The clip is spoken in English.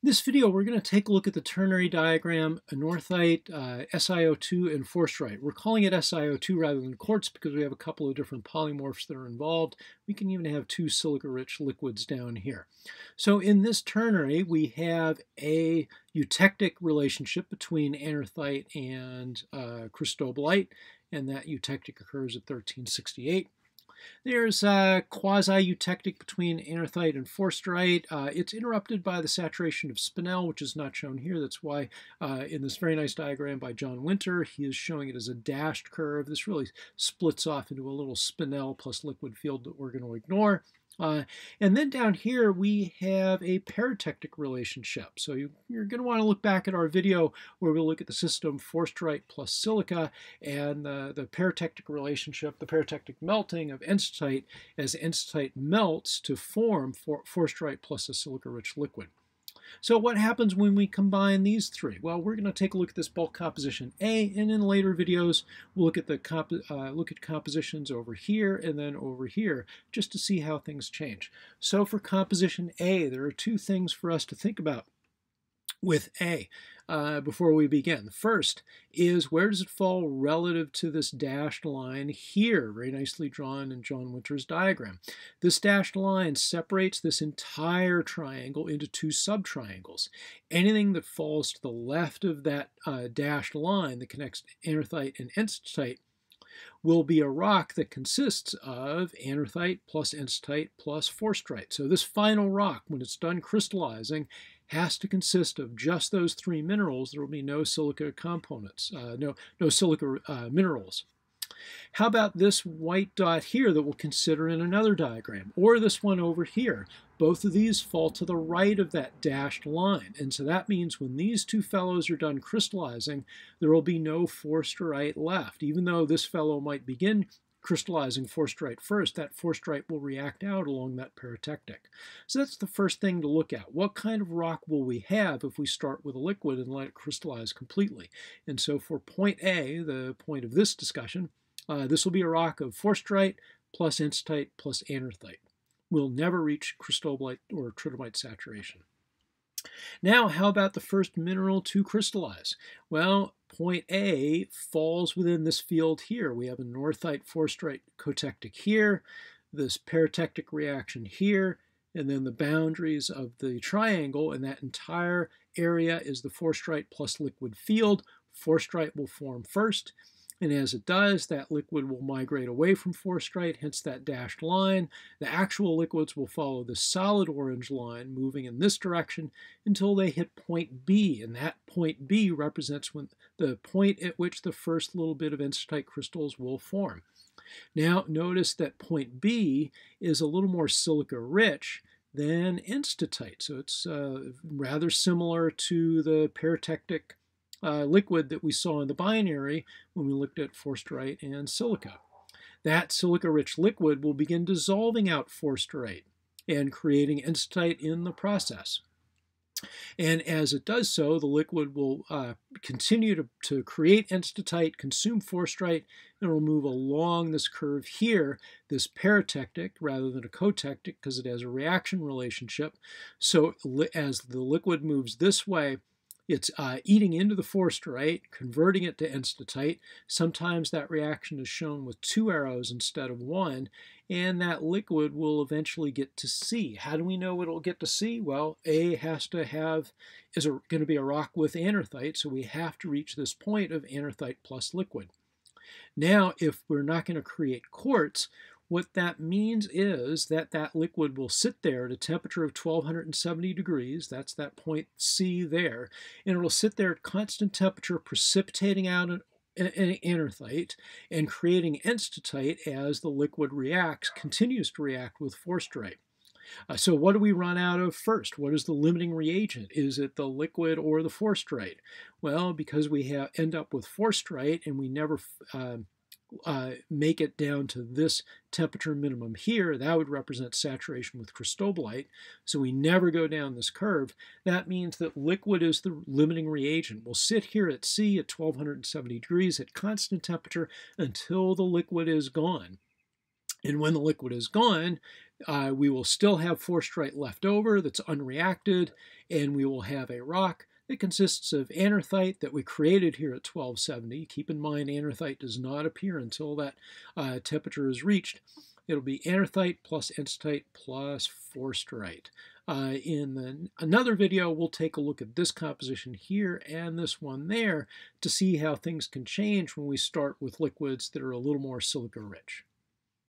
In this video, we're going to take a look at the ternary diagram, anorthite, SiO2, and fosterite. We're calling it SiO2 rather than quartz because we have a couple of different polymorphs that are involved. We can even have two silica-rich liquids down here. So in this ternary, we have a eutectic relationship between anorthite and cristobalite, and that eutectic occurs at 1368. There's a quasi-eutectic between anorthite and fosterite. It's interrupted by the saturation of spinel, which is not shown here. That's why in this very nice diagram by John Winter, he is showing it as a dashed curve. This really splits off into a little spinel plus liquid field that we're going to ignore. And then down here we have a peritectic relationship. So you're going to want to look back at our video where we look at the system fosterite plus silica and the peritectic relationship, the peritectic melting of enstatite as enstatite melts to form fosterite plus a silica-rich liquid. So what happens when we combine these three? Well, we're going to take a look at this bulk composition A, and in later videos we'll look at the compositions over here and then over here just to see how things change. So for composition A, there are two things for us to think about with A before we begin. The first is, where does it fall relative to this dashed line here, very nicely drawn in John Winter's diagram. This dashed line separates this entire triangle into two subtriangles. Anything that falls to the left of that dashed line that connects anorthite and enstatite will be a rock that consists of anorthite plus enstatite plus fosterite. So this final rock, when it's done crystallizing, has to consist of just those three minerals. There will be no silica components, no silica minerals. How about this white dot here that we'll consider in another diagram, or this one over here? Both of these fall to the right of that dashed line, and so that means when these two fellows are done crystallizing, there will be no fosterite left. Even though this fellow might begin crystallizing fosterite first, that fosterite will react out along that peritectic. So that's the first thing to look at. What kind of rock will we have if we start with a liquid and let it crystallize completely? And so for point A, the point of this discussion, this will be a rock of fosterite plus enstatite plus anorthite. We'll never reach cristobalite or tridymite saturation. Now, how about the first mineral to crystallize? Well, point A falls within this field here. We have a anorthite fosterite cotectic here, this peritectic reaction here, and then the boundaries of the triangle, and that entire area is the fosterite plus liquid field. Fosterite will form first, and as it does, that liquid will migrate away from fosterite, hence that dashed line. The actual liquids will follow the solid orange line, moving in this direction until they hit point B, and that point B represents when the point at which the first little bit of enstatite crystals will form. Now, notice that point B is a little more silica-rich than enstatite, so it's rather similar to the peritectic liquid that we saw in the binary when we looked at fosterite and silica. That silica-rich liquid will begin dissolving out fosterite and creating enstatite in the process. And as it does so, the liquid will continue to create enstatite, consume fosterite, and it will move along this curve here, this peritectic rather than a cotectic because it has a reaction relationship. So as the liquid moves this way, it's eating into the fosterite, converting it to enstatite. Sometimes that reaction is shown with two arrows instead of one, and that liquid will eventually get to C. How do we know it'll get to C? Well, A has to have, is going to be a rock with anorthite, so we have to reach this point of anorthite plus liquid. Now, if we're not going to create quartz, what that means is that that liquid will sit there at a temperature of 1270 degrees, that's that point C there, and it will sit there at constant temperature precipitating out an anorthite and creating enstatite as the liquid continues to react with fosterite. So what do we run out of first? What is the limiting reagent? Is it the liquid or the fosterite? Well, because we end up with fosterite and we never make it down to this temperature minimum here, that would represent saturation with cristobalite, so we never go down this curve. That means that liquid is the limiting reagent. We'll sit here at C at 1270 degrees at constant temperature until the liquid is gone. And when the liquid is gone, We will still have fosterite left over that's unreacted, and we will have a rock that consists of anorthite that we created here at 1270. Keep in mind, anorthite does not appear until that temperature is reached. It'll be anorthite plus enstatite plus fosterite. In another video, we'll take a look at this composition here and this one there to see how things can change when we start with liquids that are a little more silica rich.